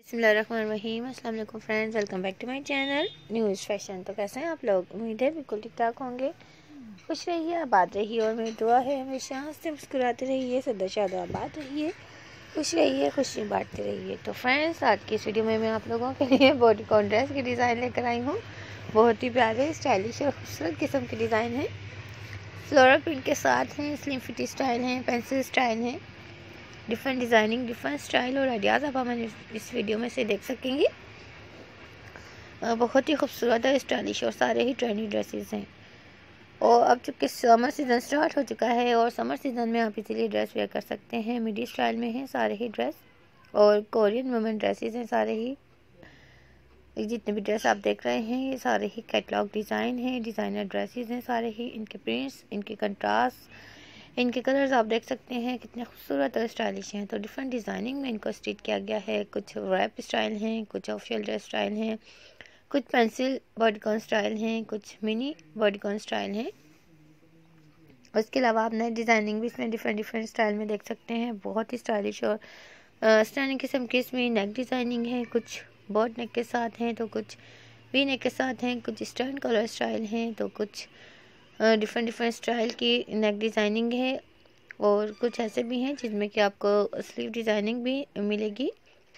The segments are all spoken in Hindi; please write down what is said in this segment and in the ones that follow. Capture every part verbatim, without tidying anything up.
बिस्मिल्लाहिर्रहमानिर्रहीम। अस्सलाम वालेकुम friends, welcome back to my channel news fashion. तो कैसे हैं आप लोग? उम्मीद है बिल्कुल ठीक ठाक होंगे। खुश रहिए, आबाद रहिए और मेरी दुआ है हमेशा हंसते मुस्कुराते रहिए, सदा शाद आबाद रहिए, खुश रहिए, खुशी बांटते रहिए। तो फ्रेंड्स, आज की इस वीडियो में मैं आप लोगों के लिए बॉडीकॉन ड्रेस की डिज़ाइन लेकर आई हूँ। बहुत ही प्यारे, स्टाइलिश और खूबसूरत किस्म की डिज़ाइन है। फ्लोरल प्रिंट के साथ हैं, स्लिम फिट स्टाइल हैं, पेंसिल स्टाइल हैं। डिफरेंट डिज़ाइनिंग, डिफरेंट स्टाइल और आइडियाज़ आप हमारे इस वीडियो में से देख सकेंगे। बहुत ही खूबसूरत और स्टाइलिश और सारे ही ट्रेंडी ड्रेसेस हैं। और अब चूँकि समर सीज़न स्टार्ट हो चुका है और समर सीज़न में आप इसीलिए ड्रेस वेयर कर सकते हैं। मिडी स्टाइल में हैं सारे ही ड्रेस और कोरियन वुमेन ड्रेसेस हैं सारे ही। जितने भी ड्रेस आप देख रहे हैं ये सारे ही कैटलॉग डिज़ाइन हैं, डिज़ाइनर ड्रेसेस हैं सारे ही। इनके प्रिंट्स, इनके कंट्रास्ट, इनके कलर्स आप देख सकते हैं कितने खूबसूरत और स्टाइलिश हैं। तो डिफरेंट डिज़ाइनिंग में इनको स्टिच किया गया है। कुछ रैप स्टाइल हैं, कुछ ऑफिशियल ड्रेस स्टाइल हैं, कुछ पेंसिल बॉडीकॉन स्टाइल हैं, कुछ मिनी बॉडीकॉन स्टाइल हैं। उसके अलावा आप नए डिज़ाइनिंग भी इसमें डिफरेंट डिफरेंट स्टाइल में देख सकते हैं। बहुत ही स्टाइलिश और स्टैंडिंग किस्म की इसमें नेक डिज़ाइनिंग है। कुछ बॉट नेक के साथ हैं तो कुछ वी नेक के साथ हैं, कुछ स्टर्न कलर स्टाइल हैं तो कुछ डिफरेंट डिफरेंट स्टाइल की नेक डिज़ाइनिंग है। और कुछ ऐसे भी हैं जिसमें कि आपको स्लीव डिज़ाइनिंग भी मिलेगी।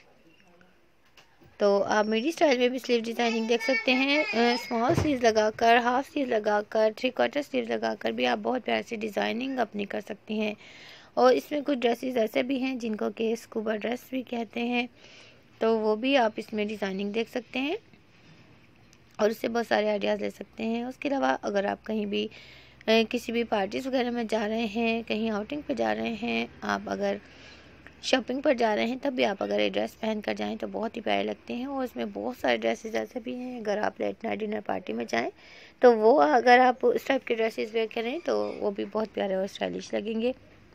तो आप मिडी स्टाइल में भी स्लीव डिज़ाइनिंग देख सकते हैं। स्मॉल स्लीव लगाकर, हाफ स्लीव लगाकर, थ्री क्वार्टर स्लीव लगाकर भी आप बहुत प्यार से डिज़ाइनिंग अपनी कर सकती हैं। और इसमें कुछ ड्रेसेस ऐसे भी हैं जिनको कि स्कूबा ड्रेस भी कहते हैं, तो वो भी आप इसमें डिज़ाइनिंग देख सकते हैं और उससे बहुत सारे आइडियाज़ ले सकते हैं। उसके अलावा अगर आप कहीं भी किसी भी पार्टीज़ वगैरह में जा रहे हैं, कहीं आउटिंग पे जा रहे हैं, आप अगर शॉपिंग पर जा रहे हैं, तब भी आप अगर ये ड्रेस पहन कर जाएँ तो बहुत ही प्यारे लगते हैं। और इसमें बहुत सारे ड्रेसेस ऐसे भी हैं, अगर आप लेट नाइट डिनर पार्टी में जाएँ तो वो अगर आप इस टाइप के ड्रेसेस वेयर करें तो वो भी बहुत प्यारे और स्टाइलिश लगेंगे।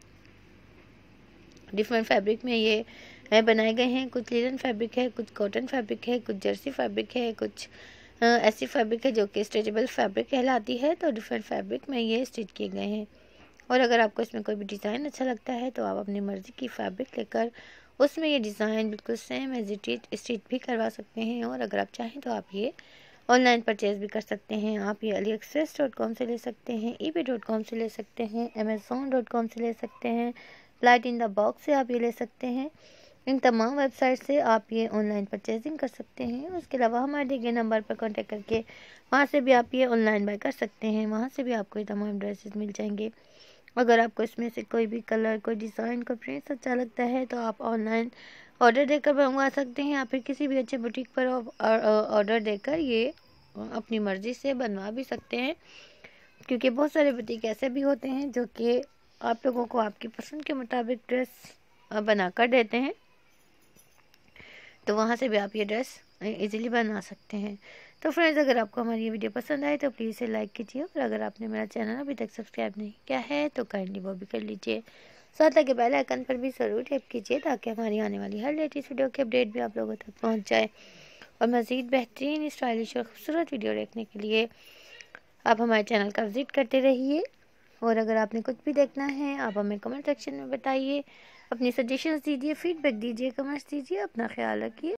डिफरेंट फैब्रिक में ये बनाए गए हैं। कुछ लिनन फैब्रिक है, कुछ कॉटन फैब्रिक है, कुछ जर्सी फैब्रिक है, कुछ ऐसी फैब्रिक है जो कि स्ट्रेचेबल फैब्रिक कहलाती है। तो डिफरेंट फैब्रिक में ये स्टिच किए गए हैं। और अगर आपको इसमें कोई भी डिज़ाइन अच्छा लगता है तो आप अपनी मर्ज़ी की फैब्रिक लेकर उसमें ये डिज़ाइन बिल्कुल same as it is stitch भी करवा सकते हैं। और अगर आप चाहें तो आप ये ऑनलाइन परचेज़ भी कर सकते हैं। आप ये अली एक्सप्रेस डॉट कॉम से ले सकते हैं, ई बे डॉट कॉम से ले सकते हैं, अमेज़ोन डॉट कॉम से ले सकते हैं, लाइट इन द बॉक्स से आप ये ले सकते हैं। इन तमाम वेबसाइट से आप ये ऑनलाइन परचेजिंग कर सकते हैं। उसके अलावा हमारे दिए गए नंबर पर कांटेक्ट करके वहाँ से भी आप ये ऑनलाइन बाय कर सकते हैं। वहाँ से भी आपको ये तमाम ड्रेसेस मिल जाएंगे। अगर आपको इसमें से कोई भी कलर, कोई डिज़ाइन, कोई प्रिंट अच्छा लगता है तो आप ऑनलाइन ऑर्डर देकर मंगवा सकते हैं या फिर किसी भी अच्छे बुटीक पर ऑर्डर देकर ये अपनी मर्ज़ी से बनवा भी सकते हैं। क्योंकि बहुत सारे बुटीक ऐसे भी होते हैं जो कि आप लोगों को आपकी पसंद के मुताबिक ड्रेस बना कर देते हैं, तो वहाँ से भी आप ये ड्रेस इजीली बना सकते हैं। तो फ्रेंड्स, अगर आपको हमारी ये वीडियो पसंद आए तो प्लीज़ इसे लाइक कीजिए और अगर आपने मेरा चैनल अभी तक सब्सक्राइब नहीं किया है तो काइंडली वो भी कर लीजिए। साथ लगे बेल आइकन पर भी ज़रूर टैप कीजिए ताकि हमारी आने वाली हर लेटेस्ट वीडियो की अपडेट भी आप लोगों तक पहुँच जाए। और मज़ीद बेहतरीन, स्टाइलिश और खूबसूरत वीडियो देखने के लिए आप हमारे चैनल का विज़िट करते रहिए। और अगर आपने कुछ भी देखना है आप हमें कमेंट सेक्शन में बताइए, अपनी सजेशंस दीजिए, फीडबैक दीजिए, कमेंट्स दीजिए। अपना ख्याल रखिए।